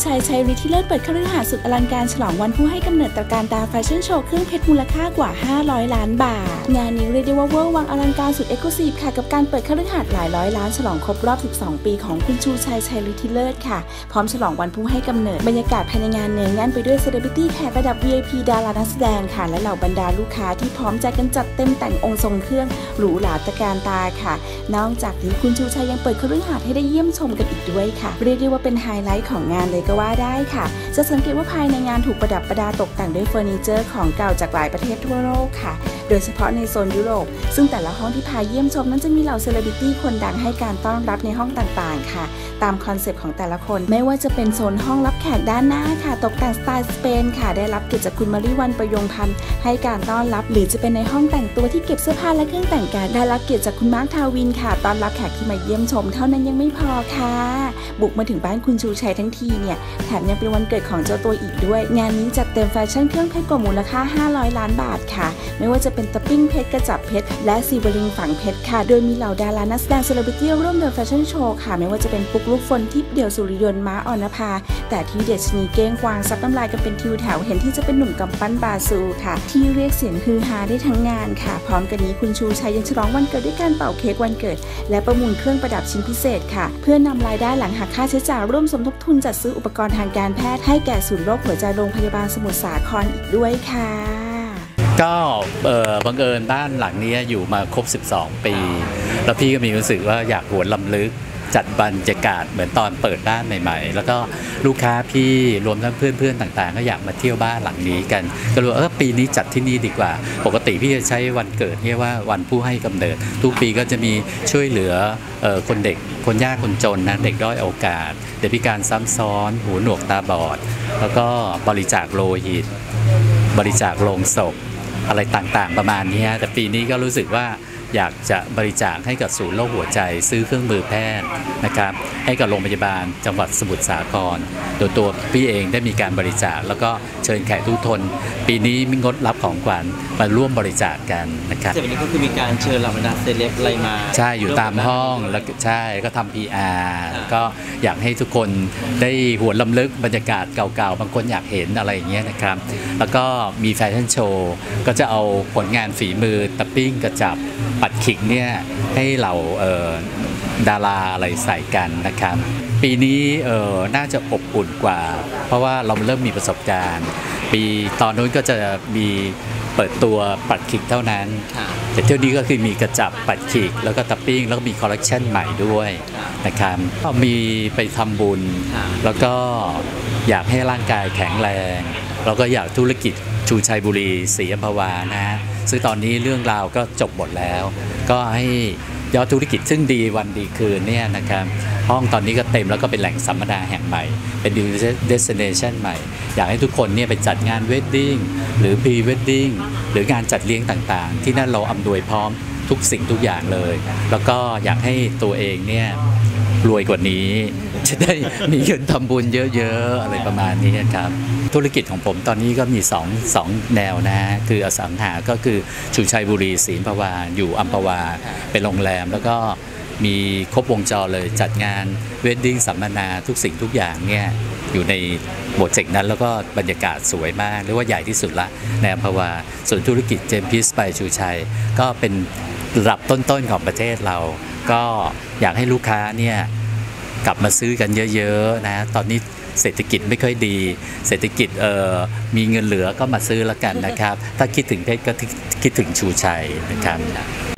ชัยชัยฤทธิ์ที่เลิศเปิดคฤหาสน์สุดอลังการฉลองวันผู้ให้กำเนิดตระการตาแฟชั่นโชว์เครื่องเพชรมูลค่ากว่า500 ล้านบาทงานนี้เรียกได้ว่าเวอร์วังอลังการสุดเอ็กซ์คลูซีฟค่ะกับการเปิดคฤหาสน์หลายร้อยล้านฉลองครบรอบ12 ปีของคุณชูชัยชัยฤทธิ์ที่เลิศค่ะพร้อมฉลองวันผู้ให้กำเนิดบรรยากาศภายในงานเนืองแน่นไปด้วยเซเลบริตี้แขกระดับ VIP ดารานักแสดงค่ะและเหล่าบรรดาลูกค้าที่พร้อมใจกันจัดเต็มแต่งองค์ทรงเครื่องหรูหราตระการตาค่ะนอกจากนี้คุณชูชัยยังเปิดคฤหาสน์ให้ได้เยี่ยมชมกันอีกด้วยค่ะเรียกได้ว่าเป็นไฮไลท์ของงานเลยก็ว่าได้ค่ะจะสังเกตว่าภายในงานถูกประดับประดาตกแต่งด้วยเฟอร์นิเจอร์ของเก่าจากหลายประเทศทั่วโลกค่ะโดยเฉพาะในโซนยุโรปซึ่งแต่ละห้องที่พาเยี่ยมชมนั้นจะมีเหล่าเซเลบริตี้คนดังให้การต้อนรับในห้องต่างๆค่ะตามคอนเซปต์ของแต่ละคนไม่ว่าจะเป็นโซนห้องรับแขกด้านหน้าค่ะตกแต่งสไตล์สเปนค่ะได้รับเกียรติจากคุณมาริวันประยงพันธ์ให้การต้อนรับหรือจะเป็นในห้องแต่งตัวที่เก็บเสื้อผ้าและเครื่องแต่งกายได้รับเกียรติจากคุณมาร์คทาวินค่ะต้อนรับแขกที่มาเยี่ยมชมเท่านั้นยังไม่พอค่ะบุกมาถึงบ้านคุณชูชัยทั้งทีเนี่ยแถมยังเป็นวันเกิดของเจ้าตัวอีกด้วยงานนี้จัดเต็มแฟชั่นเครื่องเพชรกว่ามูลค่า500 ล้านบาทค่ะไม่ว่าจะเป็นตะปิ้งเพชรกระจับเพชรและซีเวลิงฝังเพชรค่ะโดยมีเหล่าดารานักแสดงเซเลบริตี้ร่วมเดินแฟชั่นโชว์ค่ะไม่ว่าจะเป็นปุ๊กลุกฝนทิพย์เดี่ยวสุริยนต์ม้าออนภาแต่ที่เด็ดชนีเก้งกวางซับน้ำลายกันเป็นทิวแถวเห็นที่จะเป็นหนุ่มกำปั้นบาซูค่ะที่เรียกเสียงฮือฮาได้ทั้งงานค่ะพร้อมกันนี้คุณชูชัยยังฉลองวันเกิดด้วยการเป่าเค้กวันเกิดและประมูลเครื่องประดับชิ้นพิเศษค่ะเพื่อนำรายได้หลังหักค่าใช้จ่ายร่วมสมทบทุนจัดซื้ออุปกรณ์ทางการแพทย์ให้แก่ศูนย์โรคหัวใจโรงพยาบาลสมุทรสาครอีกด้วยค่ะก็บังเอิญบ้านหลังนี้อยู่มาครบ12 ปีแล้วพี่ก็มีรู้สึกว่าอยากหวนรำลึกจัดบรรยากาศเหมือนตอนเปิดบ้านใหม่ๆแล้วก็ลูกค้าพี่รวมทั้งเพื่อนๆต่างๆก็อยากมาเที่ยวบ้านหลังนี้กันก็เลยปีนี้จัดที่นี่ดีกว่าปกติพี่จะใช้วันเกิดเรียกว่าวันผู้ให้กำเนิดทุกปีก็จะมีช่วยเหลือคนเด็กคนยากคนจนนะเด็กด้อยโอกาสเด็กพิการซ้ำซ้อนหูหนวกตาบอดแล้วก็บริจาคโลหิตบริจาคโลงศพอะไรต่างๆประมาณนี้แต่ปีนี้ก็รู้สึกว่าอยากจะบริจาคให้กับศูนย์โรคหัวใจซื้อเครื่องมือแพทย์นะครับให้กับโรงพยาบาลจังหวัดสมุทรสาครโดยตัวพี่เองได้มีการบริจาคแล้วก็เชิญแขกทุกคนปีนี้มีงดรับของขวัญมาร่วมบริจาคกันนะครับวันนี้ก็คือมีการเชิญเหล่าบรรดาเซเลบอะไรมาใช่อยู่ตามห้องแล้วใช่ก็ทำ PR ก็อยากให้ทุกคนได้หวนรำลึกบรรยากาศเก่าๆบางคนอยากเห็นอะไรอย่างเงี้ยนะครับแล้วก็มีแฟชั่นโชว์ก็จะเอาผลงานฝีมือตะปิ้งกระจับปัดขิงเนี่ยให้เราดาราอะไรใส่กันนะครับปีนี้น่าจะอบอุ่นกว่าเพราะว่าเราเริ่มมีประสบการณ์ปีตอนนู้นก็จะมีเปิดตัวปัดขิกเท่านั้นแต่เที่ยวนี้ก็คือมีกระจับปัดขิกแล้วก็ตะปิ้งแล้วก็มีคอลเลคชันใหม่ด้วยนะครับก็มีไปทำบุญแล้วก็อยากให้ร่างกายแข็งแรงแล้วก็อยากธุรกิจชูชัยบุรีศรีอัมพวานะซึ่งตอนนี้เรื่องราวก็จบหมดแล้วก็ให้ยอดธุรกิจซึ่งดีวันดีคืนเนี่ยนะครับห้องตอนนี้ก็เต็มแล้วก็เป็นแหล่งสัมมนาแห่งใหม่เป็น destination ใหม่อยากให้ทุกคนเนี่ยไปจัดงานเวดดิ้งหรือ pre wedding หรืองานจัดเลี้ยงต่างๆที่นั่นเราอำนวยพร้อมทุกสิ่งทุกอย่างเลยแล้วก็อยากให้ตัวเองเนี่ยรวยกว่านี้จะได้มีเงินทำบุญเยอะๆอะไรประมาณนี้ครับธุรกิจของผมตอนนี้ก็มี2แนวนะคืออสังหาก็คือชูชัยบุรีศรีอัมพวาอยู่อัมพวาเป็นโรงแรมแล้วก็มีครบวงจรเลยจัดงานเวดดิ้งสัมมนาทุกสิ่งทุกอย่างเนี่ยอยู่ในโปรเจกต์นั้นแล้วก็บรรยากาศสวยมากเรียกว่าใหญ่ที่สุดละในอัมพวาส่วนธุรกิจเจมส์พีซไปชูชัยก็เป็นระดับต้นๆของประเทศเราก็อยากให้ลูกค้าเนี่ยกลับมาซื้อกันเยอะๆนะตอนนี้เศรษฐกิจไม่ค่อยดีเศรษฐกิจมีเงินเหลือก็มาซื้อแล้วกันนะครับถ้าคิดถึงเพชรก็คิดถึงชูชัยนะครับ